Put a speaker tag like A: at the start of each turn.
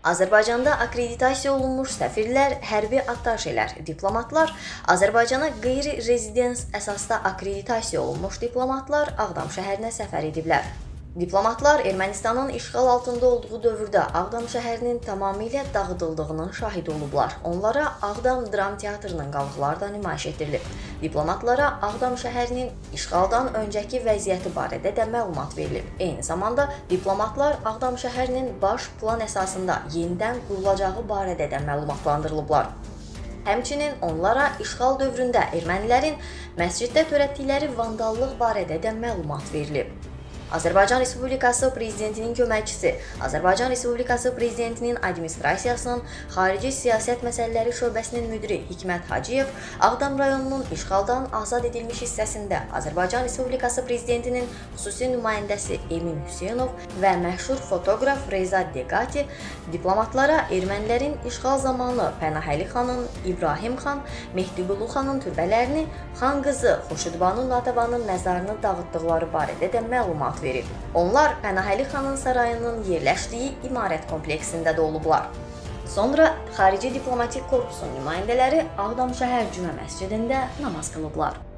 A: Azərbaycanda akkreditasiya olunmuş səfirlər, hərbi attaşelər, diplomatlar, Azərbaycana qeyri-rezidens əsasda akkreditasiya olunmuş diplomatlar Ağdam şəhərinə səfər ediblər. Diplomatlar Ermənistanın işğal altında olduğu dövrdə Ağdam şəhərinin tamamilə dağıdıldığının şahidi olublar. Onlara Ağdam Dram Teatrının qalıqları da nümayiş etdirilib. Diplomatlara Ağdam şəhərinin işğaldan öncəki vəziyyəti barədə də məlumat verilib. Eyni zamanda diplomatlar Ağdam şəhərinin baş plan əsasında yenidən qurulacağı barədə də məlumatlandırılıblar. Həmçinin onlara işğal dövründə ermənilərin məsciddə törətdikləri vandallıq barədə də məlumat verilib. Azərbaycan Respublikası Prezidentinin köməkçisi, Azərbaycan Respublikası Prezidentinin Administrasiyasının Xarici Siyasət Məsələləri Şöbəsinin müdiri Hikmət Hacıyev Ağdam rayonunun işğaldan azad edilmiş hissəsində Azərbaycan Respublikası Prezidentinin xüsusi nümayəndəsi Emin Hüseynov və məşhur fotoqraf Reza Degati diplomatlara ermənilərin işğal zamanı Pənahəli xanın, İbrahim xan, Mehdiqulu xanın türbələrini, xan qızı Xoşudbanu Natavanın məzarını dağıtdıqları barədə də məlumat verib. Onlar Pənahəli xanın sarayının yerləşdiyi imarət kompleksində də olublar. Sonra Xarici Diplomatik Korpusun nümayəndələri Ağdam şəhər Cümə məscidində namaz qılıblar.